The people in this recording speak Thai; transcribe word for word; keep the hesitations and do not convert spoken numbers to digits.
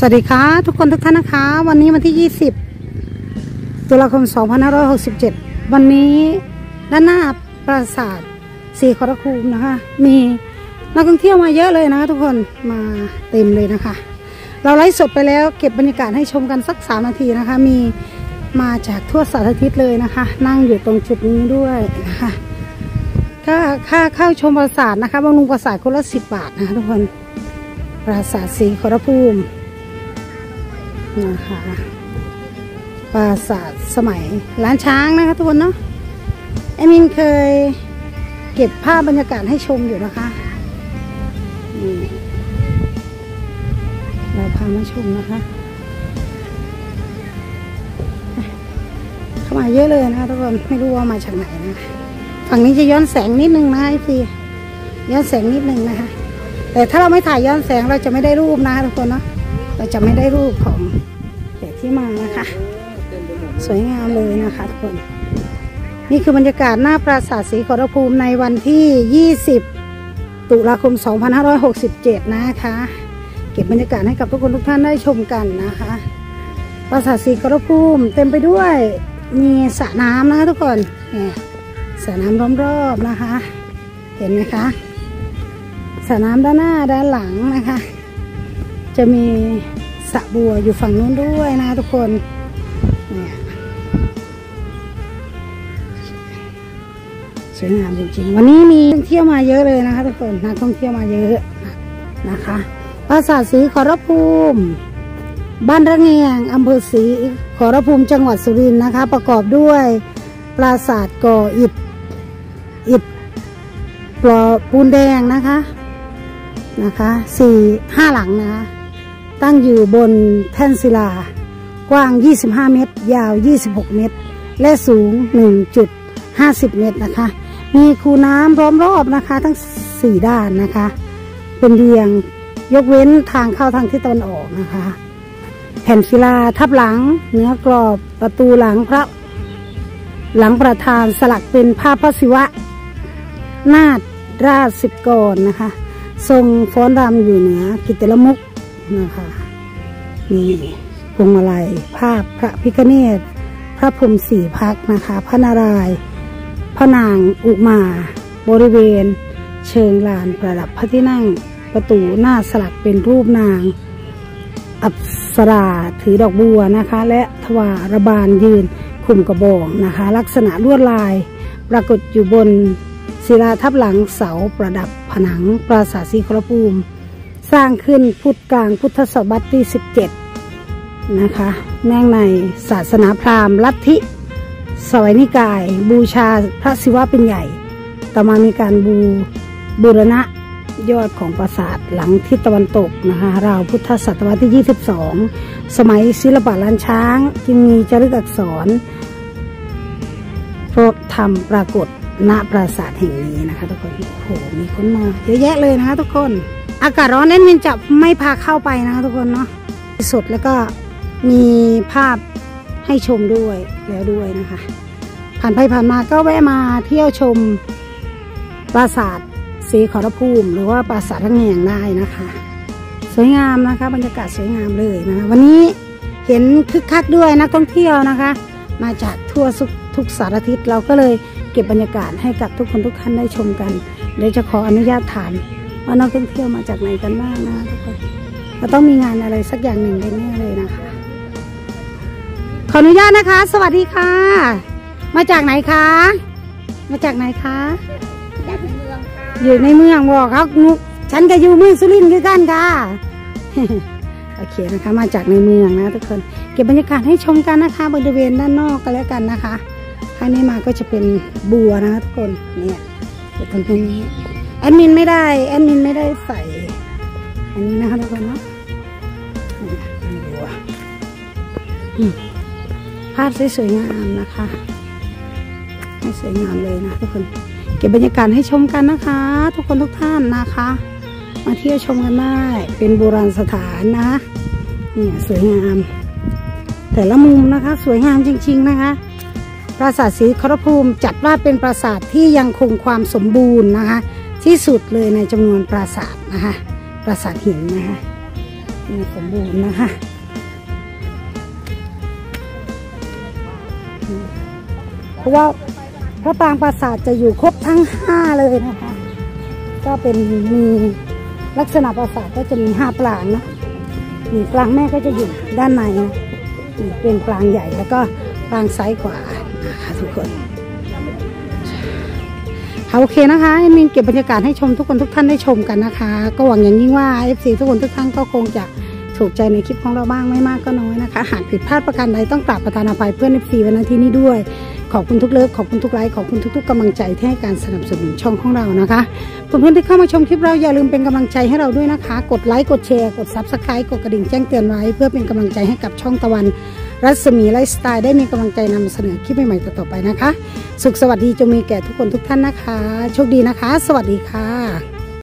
สวัสดีค่ะทุกคนทุกท่านนะคะวันนี้วันที่ยี่สิบตุลาคมสองพันห้าร้อยหกสิบเจ็ดวันนี้ด้านหน้าปราสาทศรีขอรภูมินะคะมีนักท่องเที่ยวมาเยอะเลยนะคะทุกคนมาเต็มเลยนะคะเราไลฟ์สดไปแล้วเก็บบรรยากาศให้ชมกันสักสามนาทีนะคะมีมาจากทั่วสารทิศเลยนะคะนั่งอยู่ตรงจุดนี้ด้วยนะคะค่าค่าเข้าชมปราสาทนะคะบำรุงปราสาทคนละสิบบาทนะคะทุกคนปราสาทศรีขอรภูมินะคะปราสาทสมัยล้านช้างนะคะทุกคนเนาะแอดมินเคยเก็บภาพบรรยากาศให้ชมอยู่นะคะเราพามาชมนะคะเข้ามาเยอะเลยนะคะทุกคนไม่รู้ว่ามาจากไหนนะฝั่งนี้จะย้อนแสงนิดนึงนะพี่ย้อนแสงนิดนึงนะคะแต่ถ้าเราไม่ถ่ายย้อนแสงเราจะไม่ได้รูปนะทุกคนเนาะเราจะไม่ได้รูปของแขกที่มานะคะสวยงามเลยนะคะทุกคนนี่คือบรรยากาศหน้าปราสาทศรีขอรภูมิในวันที่ยี่สิบตุลาคมสองพันห้าร้อยหกสิบเจ็ดนะคะเก็บบรรยากาศให้กับทุกคนทุกท่านได้ชมกันนะคะปราสาทศรีขอรภูมิเต็มไปด้วยมีสระน้ำนะคะทุกคนเนี่ยสระน้ำล้อมรอบนะคะเห็นไหมคะสระน้ำด้านหน้าด้านหลังนะคะจะมีสระบัวอยู่ฝั่งนู้นด้วยนะทุกคนเนี่ยสวยงามจริงๆวันนี้มีนักท่องเที่ยวมาเยอะเลยนะคะทุกคนนักท่องเที่ยวมาเยอะนะคะปราสาทศรีขอรภูมิบ้านระเงียงอำเภอศรีขอรภูมิจังหวัดสุรินทร์นะคะประกอบด้วยปราสาทก่ออิฐอิฐปลอปูนแดงนะคะนะคะสี่ห้าหลังนะคะตั้งอยู่บนแท่นศิลากว้างยี่สิบห้าเมตรยาวยี่สิบหกเมตรและสูง หนึ่งจุดห้าศูนย์ เมตรนะคะมีคูน้ำล้อมรอบนะคะทั้งสี่ด้านนะคะเป็นเรียงยกเว้นทางเข้าทางทิศตะวันออกนะคะแผ่นศิลาทับหลังเนื้อกรอบประตูหลังพระหลังประธานสลักเป็นภาพพระศิวะนาฏราชสิบกรนะคะทรงฟ้อนรำอยู่เหนือกิตติมุขนะคะนี่พวงมาลัยภาพพระพิฆเนศพระพรหมสี่พักนะคะพระนารายณ์พระนางอุมาบริเวณเชิงลานประดับพระที่นั่งประตูหน้าสลักเป็นรูปนางอัปสราถือดอกบัวนะคะและทวารบาลยืนคุมกระบองนะคะลักษณะลวดลายปรากฏอยู่บนศิลาทับหลังเสาประดับผนังปราสาทศรีขอรภูมิสร้างขึ้นพุทธกลางพุทธศตวรรษที่สิบเจ็ดนะคะเนื่องในศาสนาพราหมณ์ลัทธิสวัยนิกายบูชาพระศิวะเป็นใหญ่ต่อมามีการบูบูรณะยอดของปราสาทหลังทิศตะวันตกนะคะราวพุทธศตวรรษที่ยี่สิบสองสมัยศิลปะล้านช้างจึงมีจารึกอักษรพระธรรมปรากฏณปราสาทแห่งนี้นะคะทุกคนโอ้โหมีคนมาเยอะแยะเลยนะคะทุกคนอากาศร้อนเน้นมินจะไม่พาเข้าไปนะคะทุกคนเนาะสดแล้วก็มีภาพให้ชมด้วยแล้วด้วยนะคะผ่านไปผ่านมาก็แวะมาเที่ยวชมปราสาทศรีขอรภูมิหรือว่าปราสาทระเงียงได้นะคะสวยงามนะคะบรรยากาศสวยงามเลยนะคะวันนี้เห็นคึกคักด้วยนักท่องเที่ยวนะคะมาจากทั่วทุกสารทิศเราก็เลยเก็บบรรยากาศให้กับทุกคนทุกท่านได้ชมกันเดี๋ยวจะขออนุญาตถามว่านักท่องเที่ยวมาจากไหนกันบ้างนะทุกคนเราต้องมีงานอะไรสักอย่างหนึ่งแน่ๆเลยนะคะขออนุญาตนะคะสวัสดีค่ะมาจากไหนคะมาจากไหนคะจากในเมืองค่ะอยู่ในเมืองบอกเขาฉันก็อยู่เมืองสุรินทร์คือกันค่ะโอเคนะคะมาจากในเมืองนะทุกคนเก็บบรรยากาศให้ชมกันนะคะบริเวณด้านนอกกันแล้วกันนะคะครั้งนี้มาก็จะเป็นบัวนะทุกคนเนี่ยอยู่ตรงนี้แอดมินไม่ได้แอดมินไม่ได้ใส่อันนี้นะคะทุกคนเนาะบัวภาพสวยๆงามนะคะให้สวยงามเลยนะทุกคนเก็บบรรยากาศให้ชมกันนะคะทุกคนทุกท่านนะคะมาเที่ยวชมกันได้เป็นโบราณสถานนะเนี่ยสวยงามแต่ละมุมนะคะสวยงามจริงๆนะคะปราสาทศรีขอรภูมิจัดว่าเป็นปราสาทที่ยังคงความสมบูรณ์นะคะที่สุดเลยในจำนวนปราสาทนะคะปราสาทหินนะคะมีสมบูรณ์นะคะเพราะว่าพระปรางปราสาทจะอยู่ครบทั้งห้าเลยนะคะก็เป็นมีลักษณะปราสาทก็จะมีห้าปรางนะมีปรางแม่ก็จะอยู่ด้านในนะเป็นปรางใหญ่แล้วก็ปรางซ้ายขวานะคะทุกคนโอเคนะคะเอ็มมินเก็บบรรยากาศให้ชมทุกคนทุกท่านได้ชมกันนะคะก็หวังอย่างยิ่งว่า เอฟ ซี ทุกคนทุกท่านก็คงจะถูกใจในคลิปของเราบ้างไม่มากก็น้อยนะคะหากผิดพลาดประการใดต้องกราบประทานอภัยเพื่อน เอฟ ซี ไว้ณที่นี้ด้วยขอบคุณทุกเลิฟขอบคุณทุกไลค์ขอบคุณทุกๆกำลังใจที่ให้การสนับสนุนช่องของเรานะคะเพื่อนๆที่เข้ามาชมคลิปเราอย่าลืมเป็นกำลังใจให้เราด้วยนะคะกดไลค์กดแชร์กด ซับสไครบ์ กดกระดิ่งแจ้งเตือนไว้เพื่อเป็นกำลังใจให้กับช่องตะวันรัศมีไลฟ์สไตล์ได้มีกำลังใจนำเสนอคลิปใหม่ๆต่อๆไปนะคะสุขสวัสดีจงมีแก่ทุกคนทุกท่านนะคะโชคดีนะคะสวัสดีค่ะ